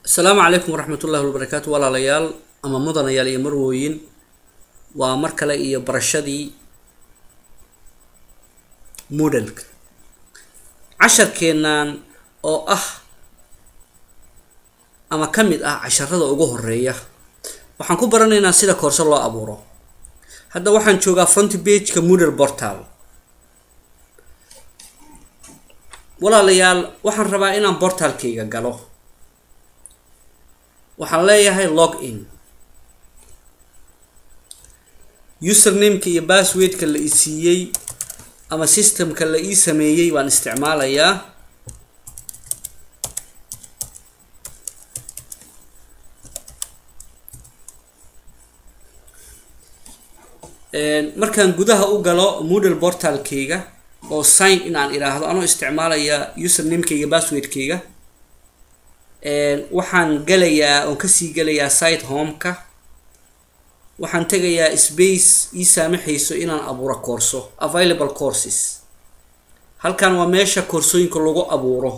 السلام عليكم ورحمة الله وبركاته ولا ليال أما مدن يالي مروين ومركلة إيه برشدي مودل عشر كينان أو أما كمل عشر هذا أجوه الرية وحنكون برانينا سيدا كورس الله أبوره هذا وحن شوقا فرونت بيج كمودل بورتال ولا ليال وحن ربعنا بورتال كيجا قالوا waxaan leeyahay log in username-ka iyo password-ka la isiiyay ama system-ka la ii sameeyay waan isticmaalayaa markaan gudaha u galo Moodle portal-kayga oo sign in aan iraahdo anoo isticmaalaya username-ka iyo password-kayga waxaan galayaa oo ka sii galayaa site home-ka waxaan tagayaa space ii saamaxayso inaan abuuro course available courses halkan waa meesha koorsooyinka lagu abuuro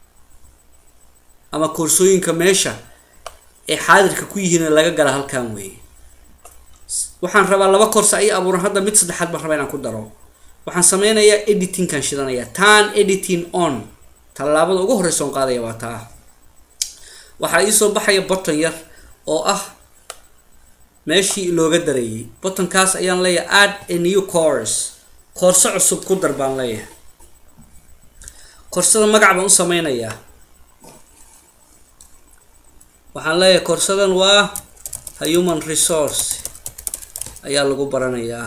ama koorsooyinka meesha ee xaadirka ku yihiin laga gala halkan weey waxaan rabaa laba course ay abuuran hadda mid saddexaad baan rabaa inaan ku daro waxaan sameynayaa editing kan shidanaya turn editing on talaabada ugu horeysa oo qaadaya waa taa waxaa ii soo baxaya button yar oo meeshii looga dareeyay button-kaas ayaan leeyahay add a new course cusub ku dar baan leeyahay koorsada magac baan u sameynayaa waxaan leeyahay koorsadan waa human resource ayaa lagu baranayaa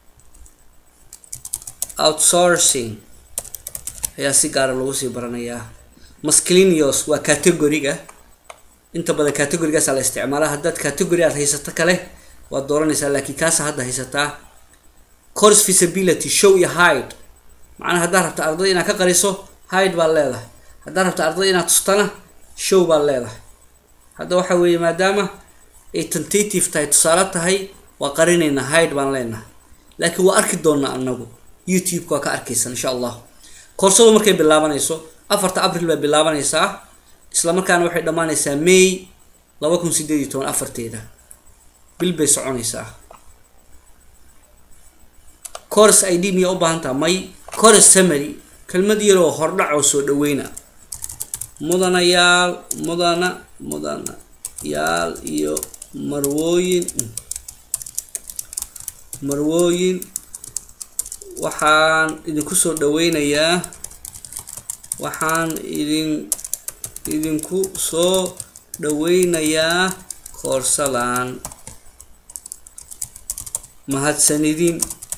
outsourcing ayaa si gaar ah lagu sii baranayaa miscellaneous waa category-ga inta badan category-gaas la isticmaalaa haddaad category aad haysato kale waad dooranaysaa laakiin kaas hadda haysataa course feasibility show iyo hide macnaha haddaad rabto ardayda inaad ka qariso hide baa leedahay haddaad rabto ardayda inaad tustana show baa leedahay hadda waxa weeye maadaama ay tentative tahay tusaale tahay waa qarinaynaa hide baan leenahay laakiin waa arki doonaa anagu youtube-ka waa ka arkaysan insha allah koorsadu markay bilaabanayso 4 April bay bilaabanaysaa isla markaana waxay dhamaanaysaa May 2018 afarteeda bil bay soconaysaa course ID miya u baahan tahay may course summary kelmad yar oo hordhac oo soo dhaweyna mudanayaal iyo marwooyin waxaan idinku soo dhaweynayaa idinku soo dhaweynayaa koorsadan mahadsanidin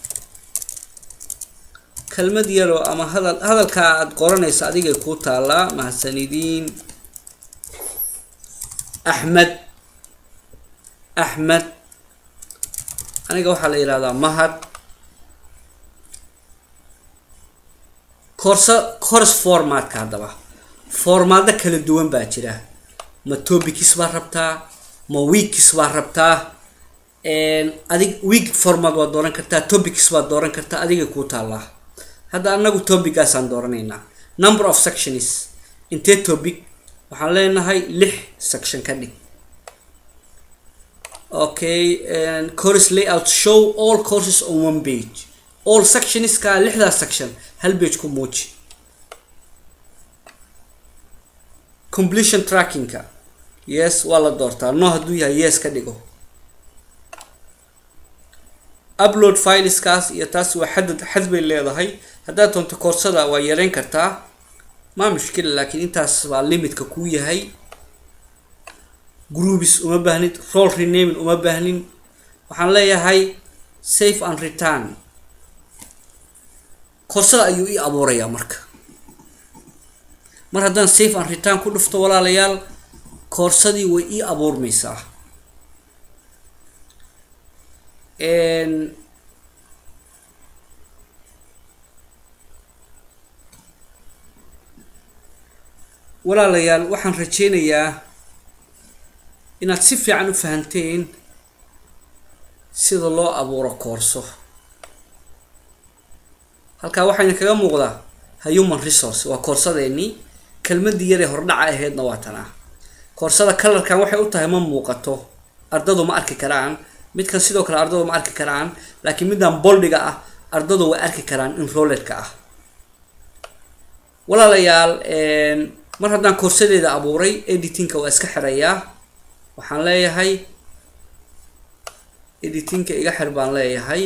kelmad yaro ama hadalka aad qoranaysa adiga ku taala mahadsanidin Ahmed aniga waxa la yiraahdaa mahad course format ka hadaba formaada kala duwan baa jira ma topics baa rabtaa ma weeks baa rabtaa adig week format waa dooran kartaa topics baa dooran kartaa adiga ku taala hadda anagu topic-gaas aan dooraneynaa number of sections intee topic waxaan leenahay 6 section ka dhig okay and course layout show all courses on one page all sections ka 6 section hal page ku muuji completion tracking ka yes wala doortaa no haduu yahay yes ka dhigo upload files kaas iyo taas waa xad bay leedahay hadaa doonto koorsada waa yareyn kartaa ma mushkil laakiin intaas waa limit-ka ku yahay groups uma baahnid role renaming uma baahnin waxaan leeyahay save and return koorsada ayuu ii abuurayaa marka mar haddaan save and return ku dhufto walaalayaal koorsadii way ii abuurmaysaa walaalayaal waxaan rajeynayaa inaad si fiican u fahanteen sida loo abuuro koorso halka waxaan kaga muuqdaa human resource waa koorsadeeni kelmadii yar ee hordhaca ahaydna waa tan koorsada colorkan waxay u tahay ma muuqato ardadu ma arki karaan midkan sidoo kale ardadu ma arki karaan laakiin midan boldiga ah ardadu way arki karaan enrolledka ah walaalayaal mar haddaan koorsadeeda abuuray editingka waa iska xirayaa waxaan leeyahay editingka iga xir baan leeyahay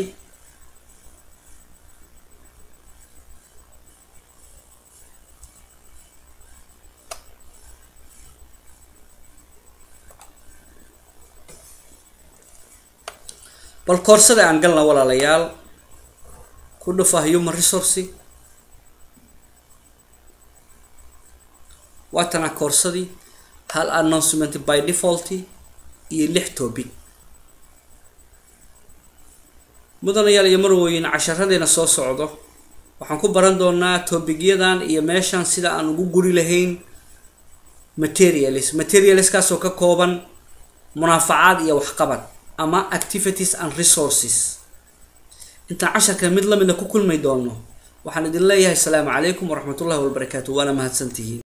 bal koorsada aan galna walaalayaal ku dhufa human resource waatana koorsadii hal announcement by default iyo 6 topic mudanayaal iyo marwooyin casharadena soo socdo waxaan ku baran doonaa topicyadan iyo meeshan sida aan ugu guri lahayn materials kaasoo ka kooban munaafacaad iyo waxqabad ama activities and resources inta casharka mid lamid ah ku kulmay doono waxaan idin leeyahay assalaamu calaykum waraxmatullaahi wabarakaatuh waana mahadsantihiin